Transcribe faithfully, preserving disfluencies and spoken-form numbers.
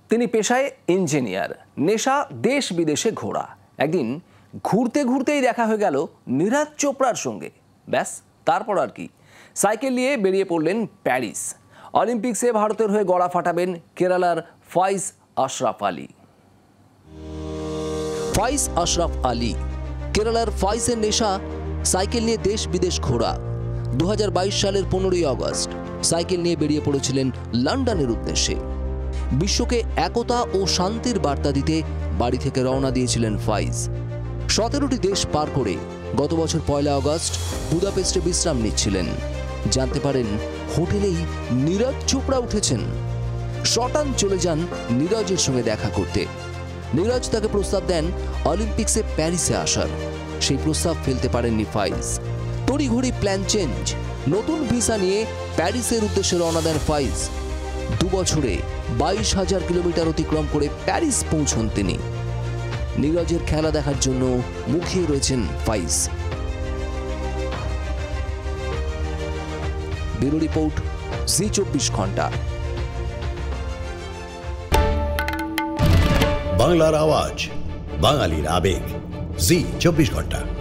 তিনি পেশায় ইঞ্জিনিয়ার, নেশা দেশ বিদেশে ঘোরা। একদিন ঘুরতে ঘুরতেই দেখা হয়ে গেল নীরজ চোপড়ার সঙ্গে। ব্যাস, তারপর আর কি, সাইকেল নিয়ে বেরিয়ে পড়লেন প্যারিস। অলিম্পিক্সে ভারতের হয়ে গড়া ফাটাবেন কেরালার ফাইজ আশরাফ আলী। ফাইজ আশরাফ আলী, কেরালার ফাইজের নেশা সাইকেল নিয়ে দেশ বিদেশ ঘোরা। দু হাজার বাইশ সালের পনেরোই আগস্ট সাইকেল নিয়ে বেরিয়ে পড়েছিলেন লন্ডনের উদ্দেশ্যে। বিশ্বকে একতা ও শান্তির বার্তা দিতে বাড়ি থেকে রওনা দিয়েছিলেন ফাইজ। সতেরোটি দেশ পার করে গত বছর পয়লা আগস্ট বুদাপেস্টে বিশ্রাম নিচ্ছিলেন। জানতে পারেন হোটেলেই নীরজ চোপড়া উঠেছেন। শটান চলে যান নীরজের সঙ্গে দেখা করতে। নীরজ তাকে প্রস্তাব দেন অলিম্পিক্সে প্যারিসে আসার। সেই প্রস্তাব ফেলতে পারেননি ফাইজ। তড়িঘড়ি প্ল্যান চেঞ্জ। নতুন ভিসা নিয়ে প্যারিসের উদ্দেশ্যে রওনা দেন ফাইজ। দু বছরে বাইশ হাজার কিলোমিটার অতিক্রম করে প্যারিস পৌঁছন তিনি। নীরজের খেলা দেখার জন্য মুখিয়ে রয়েছেন ফাইজ। ব্যুরো রিপোর্ট, জি চব্বিশ ঘন্টা। বাংলার আওয়াজ, বাঙালির আবেগ, জি চব্বিশ ঘন্টা।